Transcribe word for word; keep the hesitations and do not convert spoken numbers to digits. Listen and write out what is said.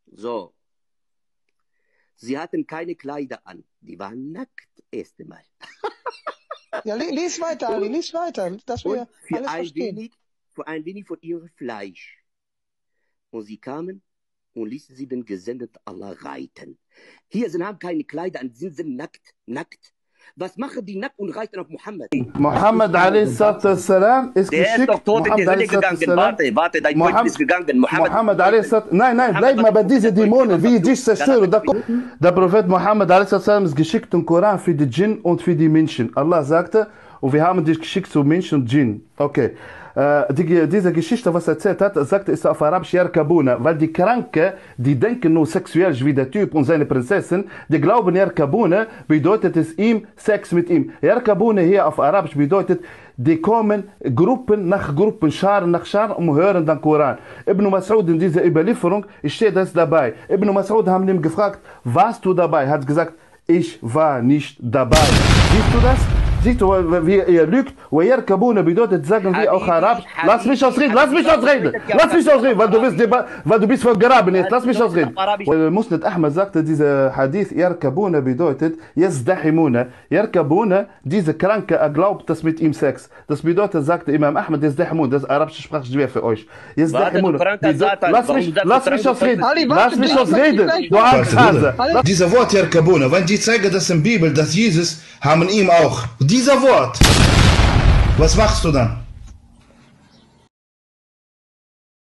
So. Sie hatten keine Kleider an. Die waren nackt, erste Mal. Ja, lies weiter, Ali, lies weiter, dass wir für alles ein verstehen. Wenig, für ein wenig von ihrem Fleisch. Und sie kamen und ließen sie den Gesendeten Allah reiten. Hier sind haben keine Kleider an, sind sie nackt, nackt. Was machen die nackt und reiten auf Muhammad? Muhammad salam ist Der geschickt. ist doch tot in die Hölle gegangen. Warte, warte, dein Freund ist gegangen. Muhammad, Muhammad nein, nein, bleib mal bei diesen Dämonen, wie dich zerstören. Der Prophet Muhammad salam ist geschickt im Koran für die Djinn und für die Menschen. Allah sagte, und wir haben dich geschickt zu Menschen und Djinn. Okay. Äh, die, diese Geschichte, was er erzählt hat, sagte, ist auf Arabisch Yarkabuna, weil die Kranke, die denken nur sexuell wie der Typ und seine Prinzessin, die glauben Yarkabuna bedeutet es ihm Sex mit ihm. Yarkabuna hier auf Arabisch bedeutet, die kommen Gruppen nach Gruppen, Scharen nach Scharen und hören den Koran. Ibn Mas'ud in dieser Überlieferung steht das dabei. Ibn Mas'ud haben ihn gefragt, warst du dabei? Er hat gesagt, ich war nicht dabei. Siehst du das? Siehst du, wie ihr lügt? Wayarkabuna bedeutet, sagen wir auch Arabisch. Lass mich ausreden, lass mich ausreden, lass mich ausreden, weil du bist, weil du bist vergraben jetzt. Lass mich ausreden. Musnad Ahmad sagte, dieser Hadith, Yarkabuna bedeutet, Yazdahimuna. Yarkabuna, diese Kranke, er glaubt, dass mit ihm Sex. Das bedeutet, sagte Imam Ahmad, Yazdahimun, das arabische Sprache schwer für euch. Yazdahimuna. Lass mich, lass mich ausreden, lass mich ausreden, du Angsthase. Dieser Wort Yarkabuna, wenn die zeigen das in der Bibel, dass Jesus haben ihm auch. Dieser Wort. Was machst du dann?